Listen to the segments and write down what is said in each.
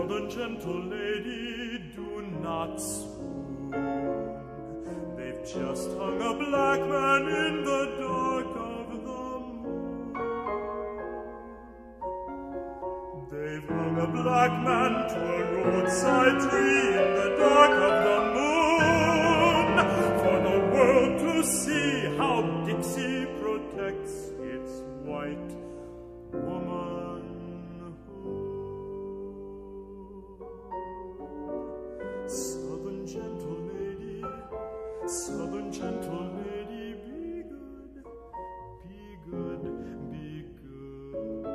Southern gentle lady, do not swoon. They've just hung a black man in the dark of the moon. They've hung a black man to a roadside tree in the dark of the moon, for the world to see how Dixie protects its white womanhood. Southern gentle lady, Southern gentle lady, be good, be good, be good.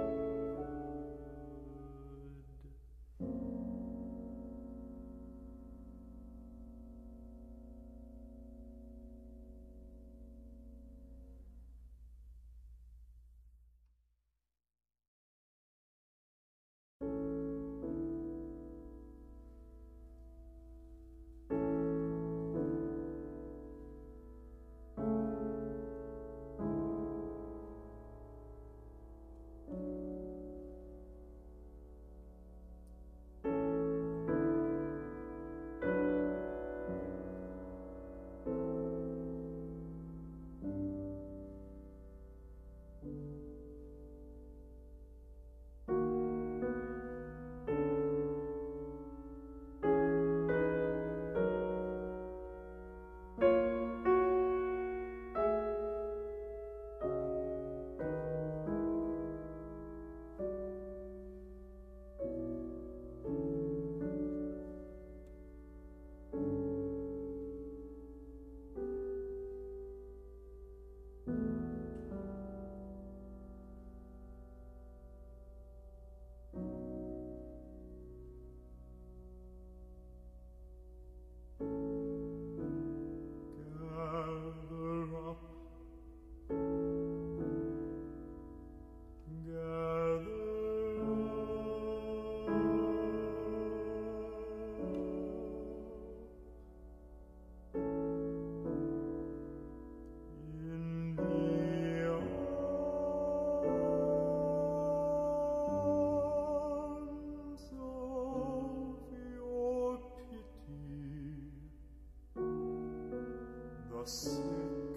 The sick,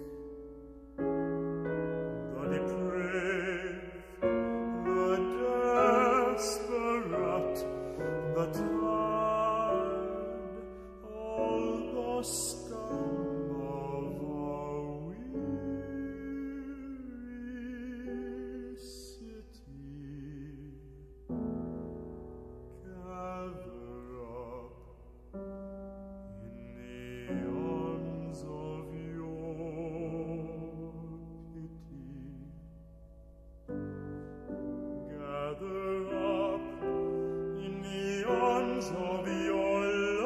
the depraved, the desperate, the tired, all the scum of our weary city, gather up in the arms of gather up in the arms of your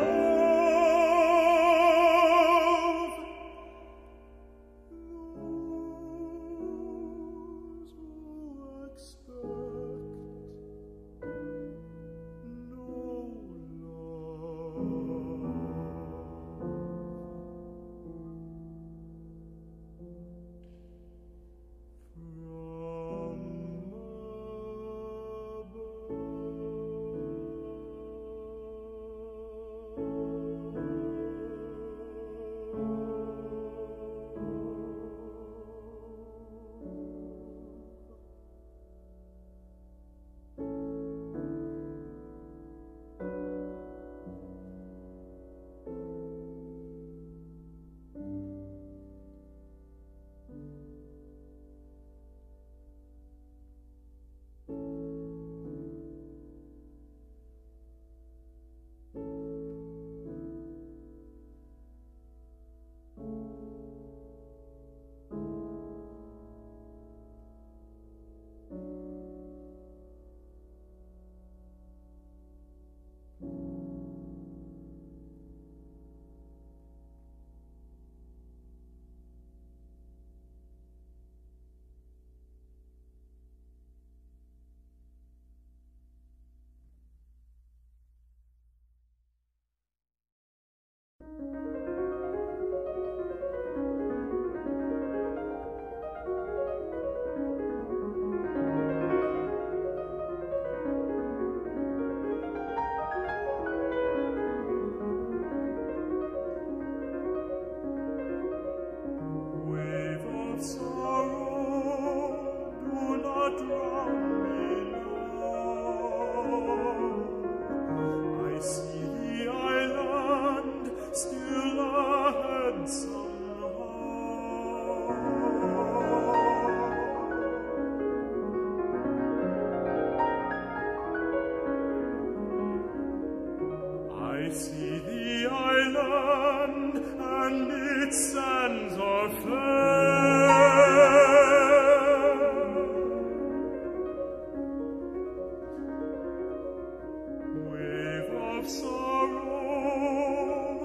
love. Those who expect no love. From above. see the island, and its sands are fair. Wave of sorrow,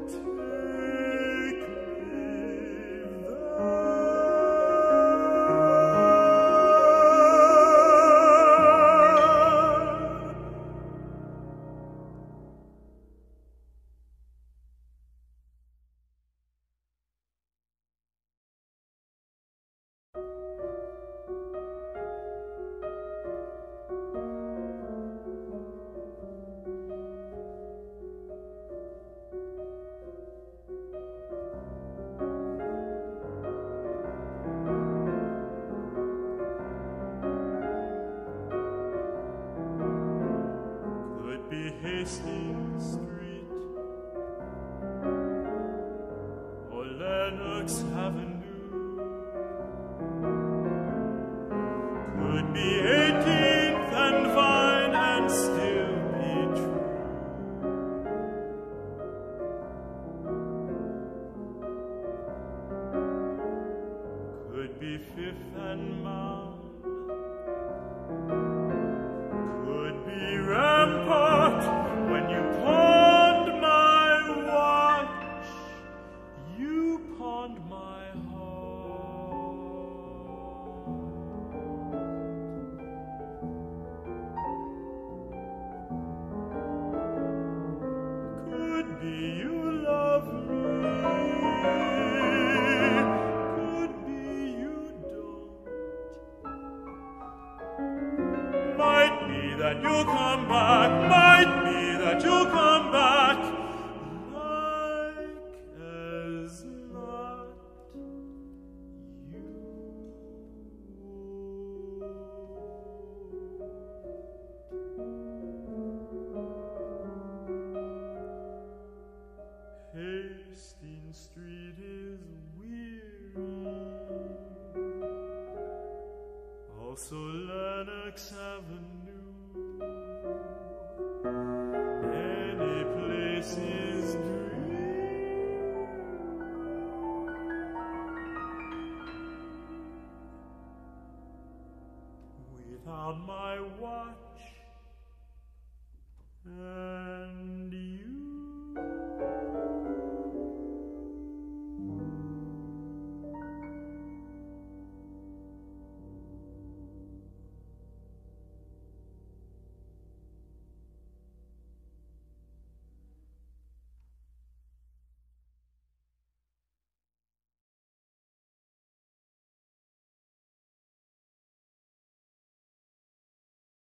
take me there. Could be Hastings Street or Lennox Avenue. Could be 18th and Vine and still be true. Could be 5th and Mound. Could be Rampart when you pawned my watch, you pawned my heart. Could be